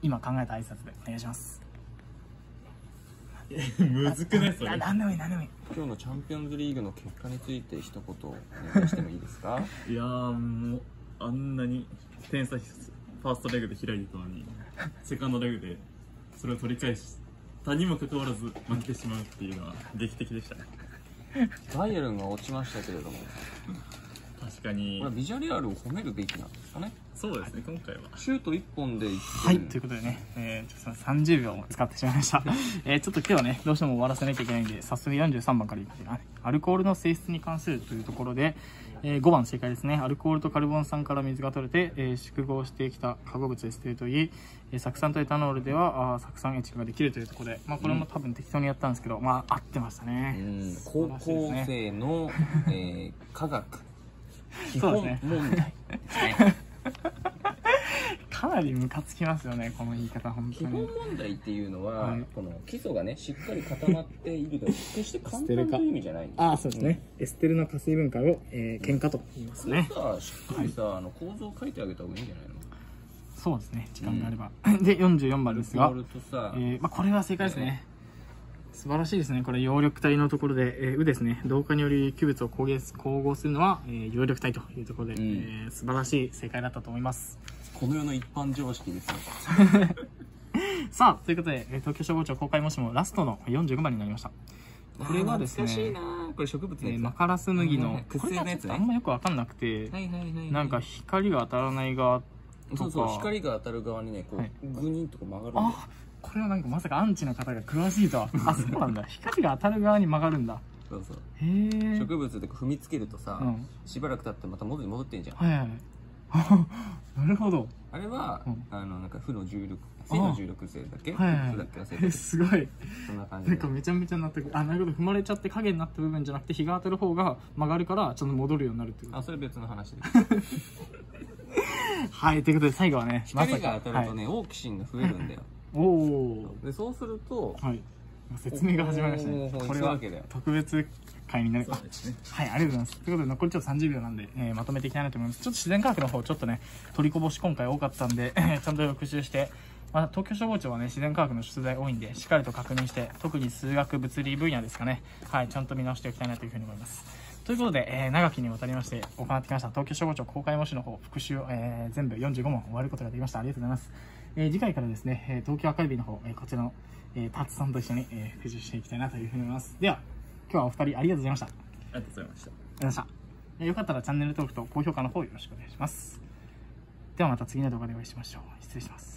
今考えた挨拶でお願いします。 むずくないそれ。 何でもいい何でもいい。 今日のチャンピオンズリーグの結果について一言お願いしてもいいですか？ いやーもうあんなに点差ファーストレグで開いたのにセカンドレグでそれを取り返したにもかかわらず負けてしまうっていうのは劇的でしたね。 バイエルンが落ちましたけれども、 確かにこれはビジャレアルを褒めるべきなんですかね。 そうですね、今回はシュート1本で1点。 はい、ということでね、ちょっと30秒も使ってしまいました。ちょっと今日はね、どうしても終わらせなきゃいけないんで、早速43番からいきます。アルコールの性質に関するというところで、5番正解ですね。アルコールとカルボン酸から水が取れて、縮合してきた化合物エステルといい、酢酸とエタノールでは酢酸エチルができるというところで、まあこれも多分適当にやったんですけど、まあ合ってましたね。 高校生の、科学基本そうですね。 問題ですね。 かなりムカつきますよね、この言い方、本当基本に。 問題っていうのは、 はいこの基礎がねしっかり固まっていると決して簡単という意味じゃないんです。 ああ、そうですね。エステルの加水分解を、喧嘩と言いますね。 さあしっかりさ、構造を書いてあげた方がいいんじゃないの？ そうですね、時間があれば。で、44番ですが、 アルコールとさ、 まあ、これは正解ですね。素晴らしいですね。これ、葉緑体のところで、うですね。同化により基物を光合するのは、葉緑体というところで、素晴らしい正解だったと思います。 この世の一般常識ですよ。 さあ、ということで、東京消防庁公開模試もラストの45番になりました。これはですね、 懐かしいな。これ植物のやつだ。 マカラス麦の、これ薬のやつね。 はちょっとあんまよくわかんなくて、 はいはいはいはい。 なんか光が当たらない側とか、 そうそう、光が当たる側にね、こはい、 うグニンとこう曲がるんだよ。 あ、これはなんかまさかアンチの方が詳しいとは。あ、そうなんだ。光が当たる側に曲がるんだ。 そうそう。 へえ。 植物で踏みつけるとさ、 うんしばらく経ってまた元に戻ってんじゃん。 はいはい。なるほど。 あれは、 うんなんか負の重力、正の重力性だっけ？ はいはい負だっけ忘れたけどすごい。 そんな感じで。 なんかめちゃめちゃ納得。あ、なるほど。踏まれちゃって影になった部分じゃなくて、日が当たる方が曲がるから、ちょっと戻るようになるっていうこあ、それ別の話です。 と。はい、ということで最後はね、 光が当たるとはい、 ね、オーキシンが増えるんだよ。 おお。 で、そうすると、 はい。説明が始まりましたね。 おーこれはそういうわけだよ特別会になる。 そうですね。 はい、ありがとうございます。ということで、残りちょっと30秒なんで、まとめていきたいなと思います。ちょっと自然科学の方、ちょっとね、取りこぼし今回多かったんで、ちゃんと復習して、まあ、東京消防庁はね、自然科学の出題多いんで、しっかりと確認して、特に数学、物理分野ですかね、はい、ちゃんと見直しておきたいなというふうに思います。ということで、長きにわたりまして行ってきました、東京消防庁公開模試の方、復習を、全部45問終わることができました。ありがとうございます。次回からですね、東京アカデミーの方、こちらの、タツさんと一緒に、復習していきたいなというふうに思います。では、今日はお二人ありがとうございました。 ありがとうございました。 ありがとうございました。よかったらチャンネル登録と高評価の方よろしくお願いします。ではまた次の動画でお会いしましょう。失礼します。